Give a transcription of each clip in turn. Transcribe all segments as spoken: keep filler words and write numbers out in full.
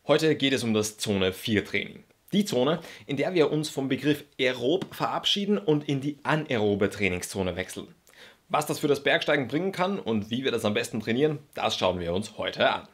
Heute geht es um das Zone vier Training. Die Zone, in der wir uns vom Begriff aerob verabschieden und in die anaerobe Trainingszone wechseln. Was das für das Bergsteigen bringen kann und wie wir das am besten trainieren, das schauen wir uns heute an.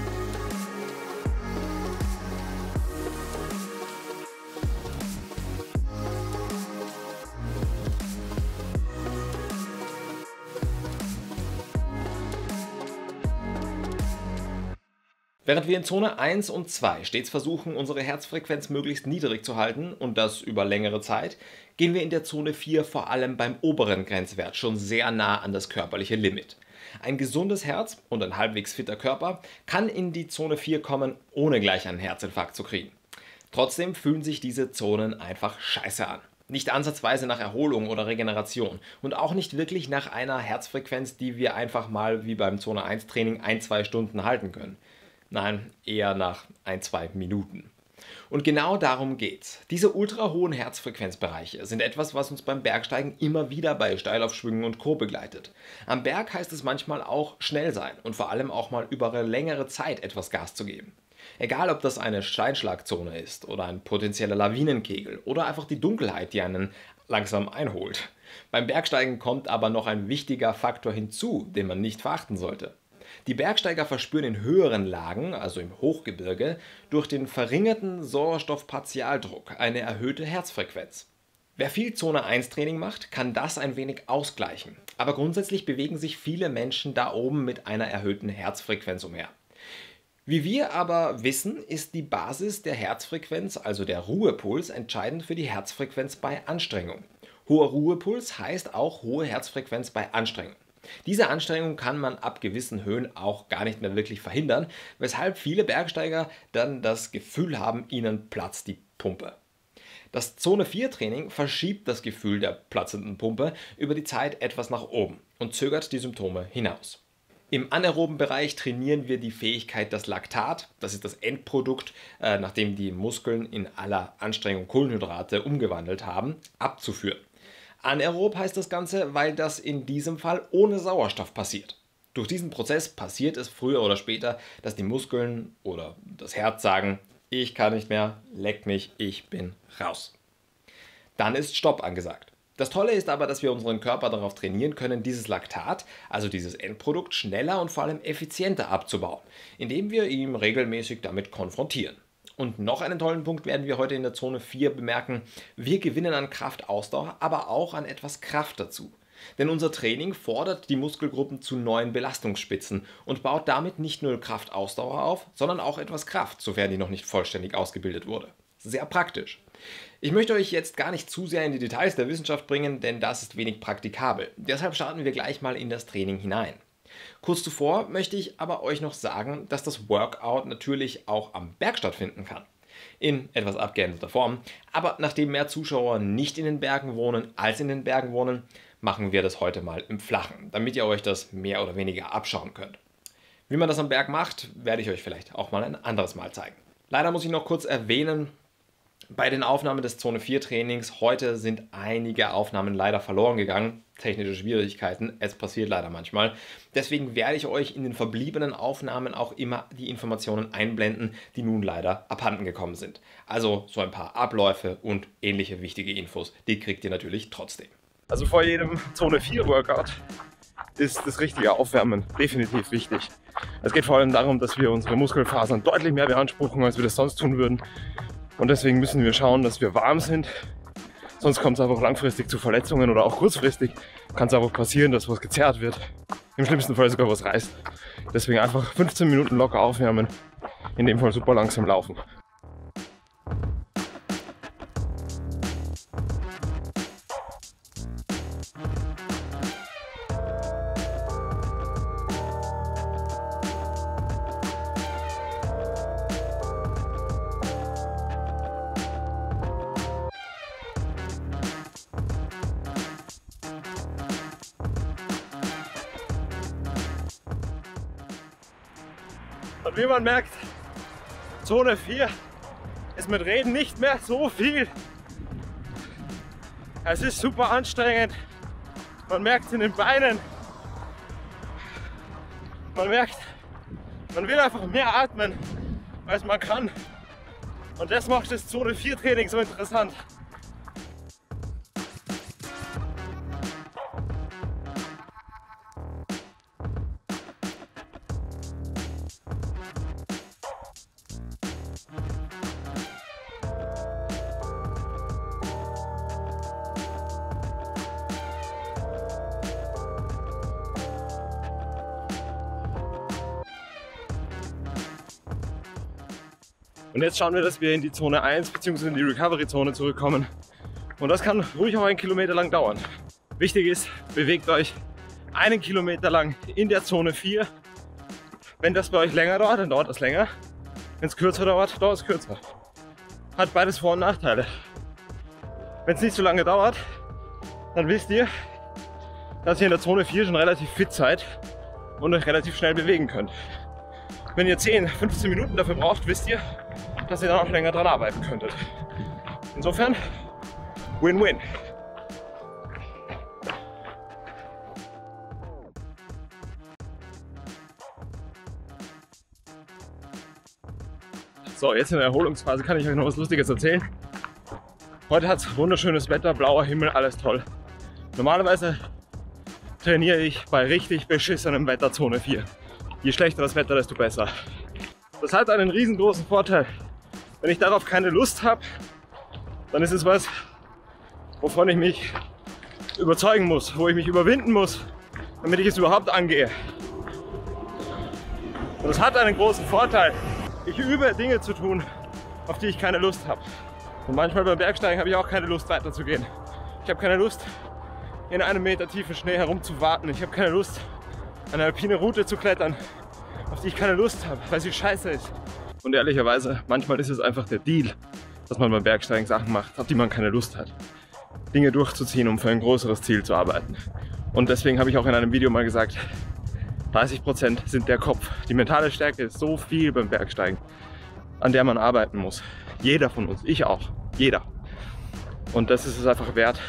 Während wir in Zone eins und zwei stets versuchen, unsere Herzfrequenz möglichst niedrig zu halten und das über längere Zeit, gehen wir in der Zone vier vor allem beim oberen Grenzwert schon sehr nah an das körperliche Limit. Ein gesundes Herz und ein halbwegs fitter Körper kann in die Zone vier kommen, ohne gleich einen Herzinfarkt zu kriegen. Trotzdem fühlen sich diese Zonen einfach scheiße an. Nicht ansatzweise nach Erholung oder Regeneration und auch nicht wirklich nach einer Herzfrequenz, die wir einfach mal wie beim Zone eins Training ein, zwei Stunden halten können. Nein, eher nach ein, zwei Minuten. Und genau darum geht's. Diese ultra hohen Herzfrequenzbereiche sind etwas, was uns beim Bergsteigen immer wieder bei Steilaufschwüngen und Co. begleitet. Am Berg heißt es manchmal auch schnell sein und vor allem auch mal über eine längere Zeit etwas Gas zu geben. Egal, ob das eine Steinschlagzone ist oder ein potenzieller Lawinenkegel oder einfach die Dunkelheit, die einen langsam einholt. Beim Bergsteigen kommt aber noch ein wichtiger Faktor hinzu, den man nicht verachten sollte. Die Bergsteiger verspüren in höheren Lagen, also im Hochgebirge, durch den verringerten Sauerstoffpartialdruck eine erhöhte Herzfrequenz. Wer viel Zone eins Training macht, kann das ein wenig ausgleichen. Aber grundsätzlich bewegen sich viele Menschen da oben mit einer erhöhten Herzfrequenz umher. Wie wir aber wissen, ist die Basis der Herzfrequenz, also der Ruhepuls, entscheidend für die Herzfrequenz bei Anstrengung. Hoher Ruhepuls heißt auch hohe Herzfrequenz bei Anstrengung. Diese Anstrengung kann man ab gewissen Höhen auch gar nicht mehr wirklich verhindern, weshalb viele Bergsteiger dann das Gefühl haben, ihnen platzt die Pumpe. Das Zone vier Training verschiebt das Gefühl der platzenden Pumpe über die Zeit etwas nach oben und zögert die Symptome hinaus. Im anaeroben Bereich trainieren wir die Fähigkeit, das Laktat, das ist das Endprodukt, äh, nachdem die Muskeln in aller Anstrengung Kohlenhydrate umgewandelt haben, abzuführen. Anaerob heißt das Ganze, weil das in diesem Fall ohne Sauerstoff passiert. Durch diesen Prozess passiert es früher oder später, dass die Muskeln oder das Herz sagen, ich kann nicht mehr, leck mich, ich bin raus. Dann ist Stopp angesagt. Das Tolle ist aber, dass wir unseren Körper darauf trainieren können, dieses Laktat, also dieses Endprodukt, schneller und vor allem effizienter abzubauen, indem wir ihn regelmäßig damit konfrontieren. Und noch einen tollen Punkt werden wir heute in der Zone vier bemerken. Wir gewinnen an Kraftausdauer, aber auch an etwas Kraft dazu. Denn unser Training fordert die Muskelgruppen zu neuen Belastungsspitzen und baut damit nicht nur Kraftausdauer auf, sondern auch etwas Kraft, sofern die noch nicht vollständig ausgebildet wurde. Sehr praktisch. Ich möchte euch jetzt gar nicht zu sehr in die Details der Wissenschaft bringen, denn das ist wenig praktikabel. Deshalb starten wir gleich mal in das Training hinein. Kurz zuvor möchte ich aber euch noch sagen, dass das Workout natürlich auch am Berg stattfinden kann. In etwas abgeänderter Form, aber nachdem mehr Zuschauer nicht in den Bergen wohnen als in den Bergen wohnen, machen wir das heute mal im Flachen, damit ihr euch das mehr oder weniger abschauen könnt. Wie man das am Berg macht, werde ich euch vielleicht auch mal ein anderes Mal zeigen. Leider muss ich noch kurz erwähnen, bei den Aufnahmen des Zone vier Trainings heute sind einige Aufnahmen leider verloren gegangen. Technische Schwierigkeiten, es passiert leider manchmal. Deswegen werde ich euch in den verbliebenen Aufnahmen auch immer die Informationen einblenden, die nun leider abhanden gekommen sind. Also so ein paar Abläufe und ähnliche wichtige Infos, die kriegt ihr natürlich trotzdem. Also vor jedem Zone vier Workout ist das richtige Aufwärmen definitiv wichtig. Es geht vor allem darum, dass wir unsere Muskelfasern deutlich mehr beanspruchen, als wir das sonst tun würden. Und deswegen müssen wir schauen, dass wir warm sind. Sonst kommt es einfach langfristig zu Verletzungen oder auch kurzfristig kann es einfach passieren, dass was gezerrt wird. Im schlimmsten Fall sogar was reißt. Deswegen einfach fünfzehn Minuten locker aufwärmen. In dem Fall super langsam laufen. Und wie man merkt, Zone vier ist mit Reden nicht mehr so viel. Es ist super anstrengend. Man merkt es in den Beinen. Man merkt, man will einfach mehr atmen. als man kann. Und das macht das Zone vier Training so interessant. Und jetzt schauen wir, dass wir in die Zone eins bzw. in die Recovery-Zone zurückkommen. Und das kann ruhig auch einen Kilometer lang dauern. Wichtig ist, bewegt euch einen Kilometer lang in der Zone vier. Wenn das bei euch länger dauert, dann dauert das länger. Wenn es kürzer dauert, dauert es kürzer. Hat beides Vor- und Nachteile. Wenn es nicht so lange dauert, dann wisst ihr, dass ihr in der Zone vier schon relativ fit seid und euch relativ schnell bewegen könnt. Wenn ihr zehn, fünfzehn Minuten dafür braucht, wisst ihr, dass ihr dann auch länger dran arbeiten könntet. Insofern, Win-Win. So, jetzt in der Erholungsphase kann ich euch noch was Lustiges erzählen. Heute hat es wunderschönes Wetter, blauer Himmel, alles toll. Normalerweise trainiere ich bei richtig beschissenem Wetter Zone vier. Je schlechter das Wetter, desto besser. Das hat einen riesengroßen Vorteil. Wenn ich darauf keine Lust habe, dann ist es was, wovon ich mich überzeugen muss, wo ich mich überwinden muss, damit ich es überhaupt angehe. Und das hat einen großen Vorteil. Ich übe Dinge zu tun, auf die ich keine Lust habe. Und manchmal beim Bergsteigen habe ich auch keine Lust weiterzugehen. Ich habe keine Lust, in einem Meter tiefen Schnee herumzuwarten. Ich habe keine Lust, eine alpine Route zu klettern, auf die ich keine Lust habe, weil sie scheiße ist. Und ehrlicherweise, manchmal ist es einfach der Deal, dass man beim Bergsteigen Sachen macht, auf die man keine Lust hat. Dinge durchzuziehen, um für ein größeres Ziel zu arbeiten. Und deswegen habe ich auch in einem Video mal gesagt, dreißig Prozent sind der Kopf. Die mentale Stärke ist so viel beim Bergsteigen, an der man arbeiten muss. Jeder von uns, ich auch, jeder. Und das ist es einfach wert,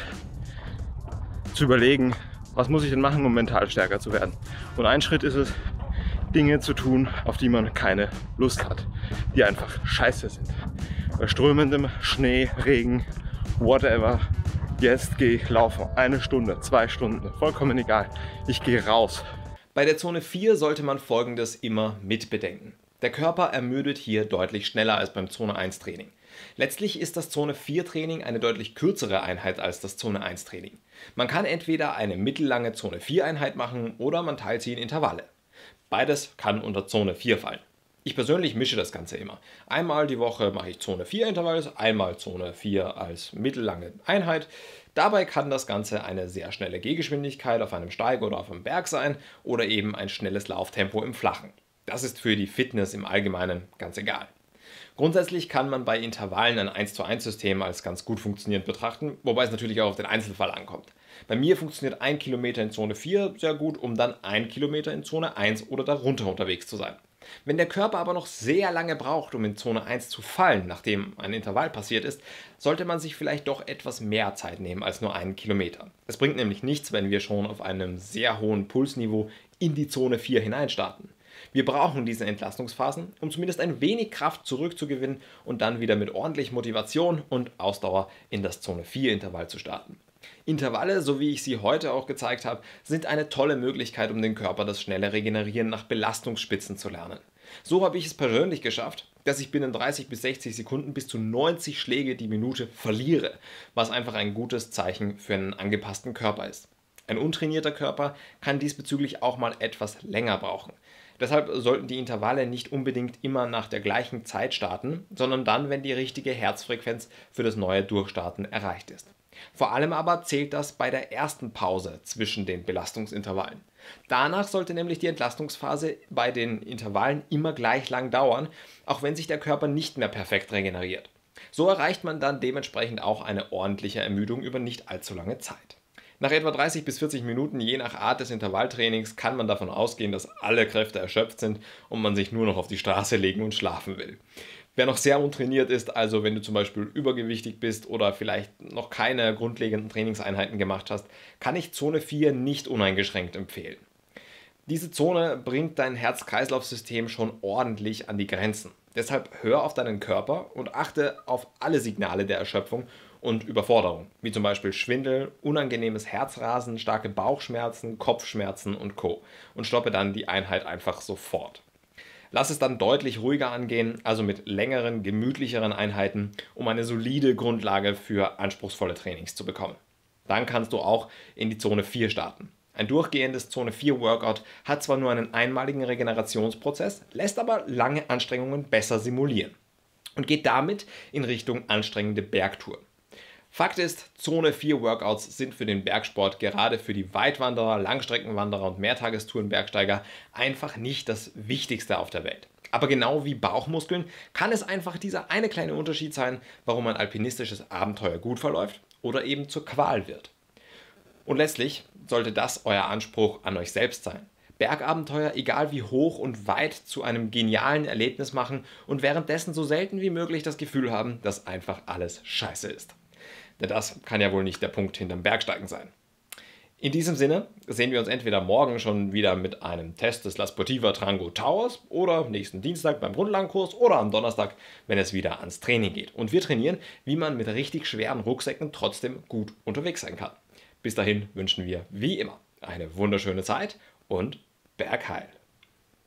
zu überlegen, was muss ich denn machen, um mental stärker zu werden. Und ein Schritt ist es, Dinge zu tun, auf die man keine Lust hat, die einfach scheiße sind. Bei strömendem Schnee, Regen, whatever, jetzt gehe ich laufen. Eine Stunde, zwei Stunden, vollkommen egal. Ich gehe raus. Bei der Zone vier sollte man Folgendes immer mitbedenken. Der Körper ermüdet hier deutlich schneller als beim Zone eins Training. Letztlich ist das Zone vier Training eine deutlich kürzere Einheit als das Zone eins Training. Man kann entweder eine mittellange Zone vier Einheit machen oder man teilt sie in Intervalle. Beides kann unter Zone vier fallen. Ich persönlich mische das Ganze immer. Einmal die Woche mache ich Zone vier Intervalle, einmal Zone vier als mittellange Einheit. Dabei kann das Ganze eine sehr schnelle Gehgeschwindigkeit auf einem Steig oder auf einem Berg sein oder eben ein schnelles Lauftempo im Flachen. Das ist für die Fitness im Allgemeinen ganz egal. Grundsätzlich kann man bei Intervallen ein eins zu eins System als ganz gut funktionierend betrachten, wobei es natürlich auch auf den Einzelfall ankommt. Bei mir funktioniert ein Kilometer in Zone vier sehr gut, um dann ein Kilometer in Zone eins oder darunter unterwegs zu sein. Wenn der Körper aber noch sehr lange braucht, um in Zone eins zu fallen, nachdem ein Intervall passiert ist, sollte man sich vielleicht doch etwas mehr Zeit nehmen als nur einen Kilometer. Es bringt nämlich nichts, wenn wir schon auf einem sehr hohen Pulsniveau in die Zone vier hineinstarten. Wir brauchen diese Entlastungsphasen, um zumindest ein wenig Kraft zurückzugewinnen und dann wieder mit ordentlich Motivation und Ausdauer in das Zone vier Intervall zu starten. Intervalle, so wie ich sie heute auch gezeigt habe, sind eine tolle Möglichkeit, um den Körper das schnelle Regenerieren nach Belastungsspitzen zu lernen. So habe ich es persönlich geschafft, dass ich binnen dreißig bis sechzig Sekunden bis zu neunzig Schläge die Minute verliere, was einfach ein gutes Zeichen für einen angepassten Körper ist. Ein untrainierter Körper kann diesbezüglich auch mal etwas länger brauchen. Deshalb sollten die Intervalle nicht unbedingt immer nach der gleichen Zeit starten, sondern dann, wenn die richtige Herzfrequenz für das neue Durchstarten erreicht ist. Vor allem aber zählt das bei der ersten Pause zwischen den Belastungsintervallen. Danach sollte nämlich die Entlastungsphase bei den Intervallen immer gleich lang dauern, auch wenn sich der Körper nicht mehr perfekt regeneriert. So erreicht man dann dementsprechend auch eine ordentliche Ermüdung über nicht allzu lange Zeit. Nach etwa dreißig bis vierzig Minuten, je nach Art des Intervalltrainings, kann man davon ausgehen, dass alle Kräfte erschöpft sind und man sich nur noch auf die Straße legen und schlafen will. Wer noch sehr untrainiert ist, also wenn du zum Beispiel übergewichtig bist oder vielleicht noch keine grundlegenden Trainingseinheiten gemacht hast, kann ich Zone vier nicht uneingeschränkt empfehlen. Diese Zone bringt dein Herz-Kreislauf-System schon ordentlich an die Grenzen. Deshalb hör auf deinen Körper und achte auf alle Signale der Erschöpfung und Überforderung, wie zum Beispiel Schwindel, unangenehmes Herzrasen, starke Bauchschmerzen, Kopfschmerzen und Co. Und stoppe dann die Einheit einfach sofort. Lass es dann deutlich ruhiger angehen, also mit längeren, gemütlicheren Einheiten, um eine solide Grundlage für anspruchsvolle Trainings zu bekommen. Dann kannst du auch in die Zone vier starten. Ein durchgehendes Zone vier Workout hat zwar nur einen einmaligen Regenerationsprozess, lässt aber lange Anstrengungen besser simulieren und geht damit in Richtung anstrengende Bergtouren. Fakt ist, Zone vier Workouts sind für den Bergsport, gerade für die Weitwanderer, Langstreckenwanderer und Mehrtagestourenbergsteiger, einfach nicht das Wichtigste auf der Welt. Aber genau wie Bauchmuskeln kann es einfach dieser eine kleine Unterschied sein, warum ein alpinistisches Abenteuer gut verläuft oder eben zur Qual wird. Und letztlich sollte das euer Anspruch an euch selbst sein. Bergabenteuer, egal wie hoch und weit, zu einem genialen Erlebnis machen und währenddessen so selten wie möglich das Gefühl haben, dass einfach alles scheiße ist. Denn das kann ja wohl nicht der Punkt hinterm Bergsteigen sein. In diesem Sinne sehen wir uns entweder morgen schon wieder mit einem Test des La Sportiva Trango Towers oder nächsten Dienstag beim Grundlagenkurs oder am Donnerstag, wenn es wieder ans Training geht. Und wir trainieren, wie man mit richtig schweren Rucksäcken trotzdem gut unterwegs sein kann. Bis dahin wünschen wir wie immer eine wunderschöne Zeit und Bergheil!